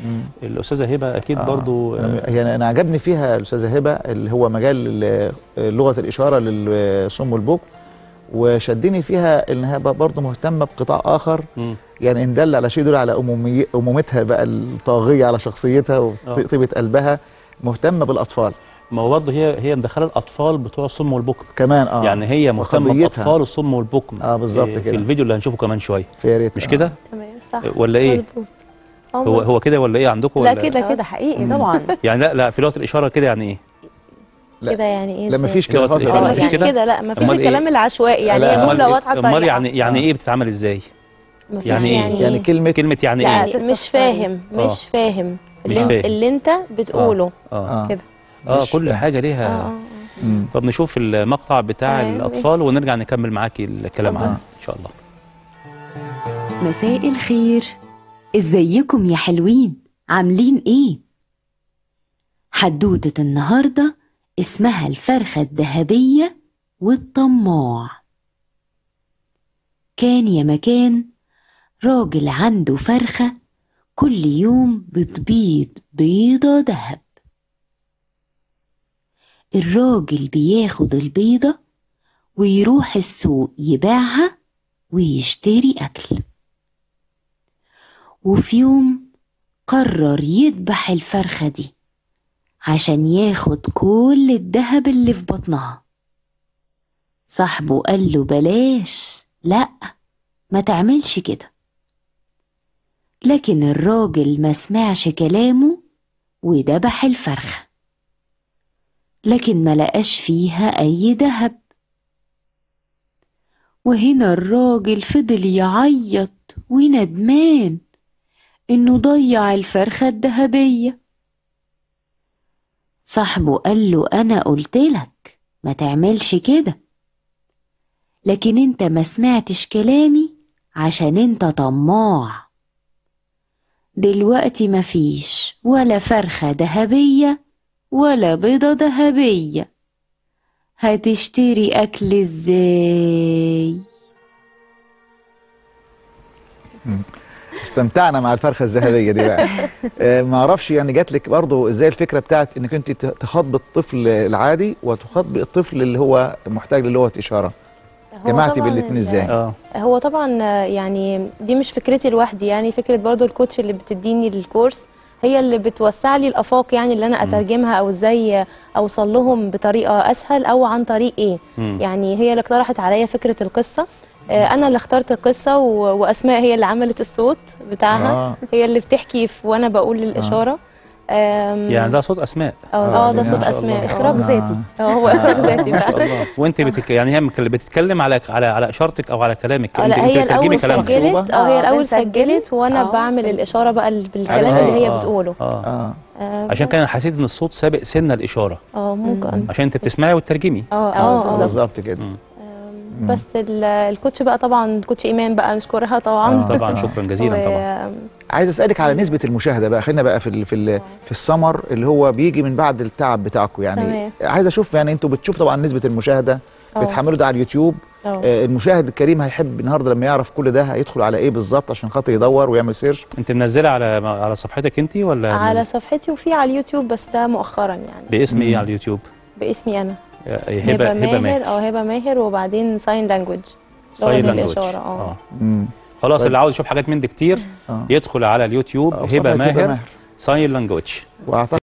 الاستاذه هبه اكيد برضو يعني انا عجبني فيها الاستاذه هبه اللي هو مجال لغه الاشاره للصم والبكم، وشدني فيها انها برضو مهتمه بقطاع اخر. يعني ان دل على شيء يدل على امومتها بقى الطاغيه على شخصيتها وطيبه قلبها، مهتمه بالاطفال. ما هو برضه هي مدخله الاطفال بتوع الصم والبكم كمان. يعني هي مهتمه باطفال الصم والبكم بالظبط كده في الفيديو اللي هنشوفه كمان شويه. يا ريت مش كده؟ تمام صح ولا ايه؟ هو كده ولا ايه عندكم؟ لا كده حقيقي طبعا. يعني لا في لغه الاشاره كده يعني ايه؟ كده يعني ايه؟ لا مفيش كده خالص. مفيش كده، لا مفيش الكلام العشوائي، يعني هي جمله واضحه صريحه. امال يعني ايه بتتعمل ازاي؟ يعني ايه؟ يعني كلمه يعني لا ايه؟ مش فاهم اللي انت بتقوله كده. كل حاجه ليها. طب نشوف المقطع بتاع الاطفال ونرجع نكمل معاكي الكلام عنه ان شاء الله. مساء الخير، ازيكم يا حلوين؟ عاملين ايه؟ حدوتة النهارده اسمها الفرخة الذهبية والطماع. كان يا مكان راجل عنده فرخة كل يوم بتبيض بيضة دهب. الراجل بياخد البيضة ويروح السوق يبيعها ويشتري أكل. وفي يوم قرر يذبح الفرخة دي عشان ياخد كل الدهب اللي في بطنها. صاحبه قال له بلاش، لأ ما تعملش كده. لكن الراجل ما سمعش كلامه وذبح الفرخة، لكن ما لقاش فيها أي دهب. وهنا الراجل فضل يعيط وندمان إنه ضيع الفرخة الذهبية. صاحبه قال له أنا قلتلك ما تعملش كده، لكن انت ما سمعتش كلامي عشان انت طماع. دلوقتي مفيش ولا فرخة ذهبية ولا بيضة ذهبية، هتشتري أكل ازاي؟ استمتعنا مع الفرخه الذهبيه دي بقى. ما اعرفش يعني جات لك برضه ازاي الفكره بتاعت انك انت تخاطبي الطفل العادي وتخاطبي الطفل اللي هو محتاج للغه اشاره، جمعتي بالاثنين ازاي؟ هو طبعا يعني دي مش فكرتي لوحدي، يعني فكره برضه الكوتش اللي بتديني الكورس هي اللي بتوسع لي الافاق، يعني اللي انا اترجمها او ازاي اوصل لهم بطريقه اسهل او عن طريق ايه. يعني هي اللي اقترحت عليا فكره القصه، انا اللي اخترت القصه واسماء هي اللي عملت الصوت بتاعها. هي اللي بتحكي وانا بقول الاشاره. يعني ده صوت اسماء؟ ده صوت اسماء، اخراج ذاتي. هو اخراج ذاتي فعلا. وانت يعني هي بتتكلم على اشارتك او على كلامك؟ لا هي الاول سجلت. هي الاول سجلت وانا بعمل الاشاره بقى بالكلام اللي هي بتقوله. عشان كده حسيت ان الصوت سابق سنه الاشاره. ممكن عشان انت بتسمعي وتترجمي. بالظبط كده. بس الكوتش بقى طبعا كوتش ايمان بقى نشكرها طبعا. طبعا شكرا جزيلا طبعا. عايز اسالك على نسبه المشاهده بقى، خلينا بقى في السمر اللي هو بيجي من بعد التعب بتاعكم، يعني عايز اشوف يعني انتوا بتشوف طبعا نسبه المشاهده بتحملوا ده على اليوتيوب. المشاهد الكريم هيحب النهارده لما يعرف كل ده هيدخل على ايه بالظبط عشان خاطر يدور ويعمل سيرش؟ انت منزله على صفحتك انت ولا على صفحتي وفي على اليوتيوب، بس ده مؤخرا يعني. باسم ايه على اليوتيوب؟ باسمي انا هبه ماهر. هبه ماهر، وبعدين ساين لانجوج لغه الاشاره. خلاص اللي عاوز يشوف حاجات من دي كتير يدخل على اليوتيوب هبه ماهر ساين لانجوج.